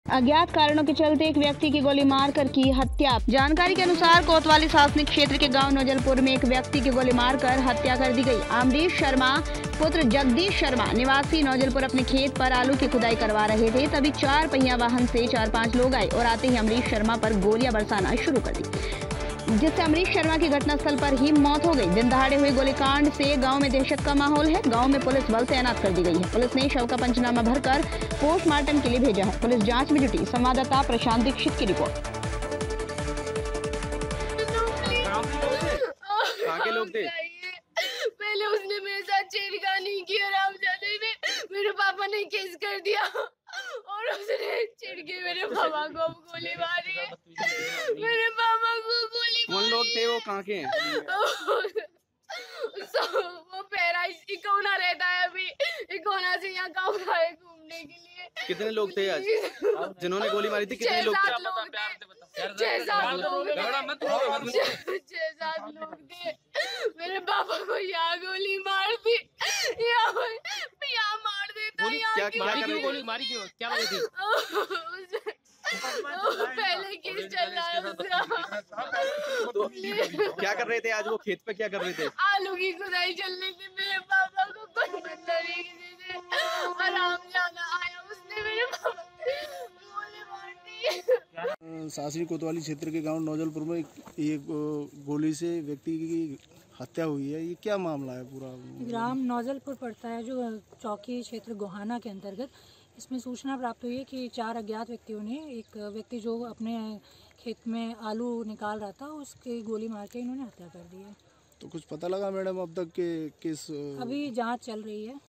अज्ञात कारणों के चलते एक व्यक्ति की गोली मारकर की हत्या। जानकारी के अनुसार कोतवाली शासनिक क्षेत्र के गांव नौजलपुर में एक व्यक्ति की गोली मारकर हत्या कर दी गई। अमरीश शर्मा पुत्र जगदीश शर्मा निवासी नौजलपुर अपने खेत पर आलू की खुदाई करवा रहे थे, तभी 4 पहिया वाहन से 4-5 लोग आए और आते ही अमरीश शर्मा पर गोलियां बरसाना शुरू कर दी, जिससे अमरीश शर्मा की घटनास्थल पर ही मौत हो गई। दिन दहाड़े हुए गोलीकांड से गांव में दहशत का माहौल है। गांव में पुलिस बल तैनात कर दी गई है। पुलिस ने शव का पंचनामा भरकर पोस्टमार्टम के लिए भेजा है। पुलिस जांच में जुटी। संवाददाता प्रशांत दीक्षित की रिपोर्ट। कहाँ के लोग थे? पहले उसने मेरे साथ छेड़खानी की और आमजादे में मेरे पापा ने केस कर दिया और उसने चिढ़ के मेरे पापा को गोली मारी है। मेरे पापा को गोली कौन लोग थे? वो कहाँ के हैं? वो पैरा इकोना रहता है, अभी इकोना से यहाँ गाँव आए घूमने के लिए। कितने लोग थे आज जिन्होंने गोली मारी थी? कितने लोग थे? 6-7 लोग थे। मेरे पापा को यहाँ गोली मार दी, यहाँ मार देता। गोली मारी क्यों? क्या वजह थी? पहले केस चल रहा है उसका। तो क्या कर रहे थे आज? वो खेत पे क्या कर रहे थे? आलू की खुदाई चलने से मेरे पापा को कोई बंदा नहीं किसी से आराम जाना आया, उसने मेरे पापा गोली मार दी। शासनी कोतवाली क्षेत्र के गांव नौजलपुर में एक गोली से व्यक्ति की हत्या हुई है। ये क्या मामला है पूरा? ग्राम नौजलपुर पड़ता है जो चौकी क्षेत्र गोहाना के अंतर्गत। इसमें सूचना प्राप्त हुई है कि 4 अज्ञात व्यक्तियों ने एक व्यक्ति जो अपने खेत में आलू निकाल रहा था उसके गोली मार के इन्होंने हत्या कर दी है। तो कुछ पता लगा मैडम अब तक के किस? अभी जांच चल रही है।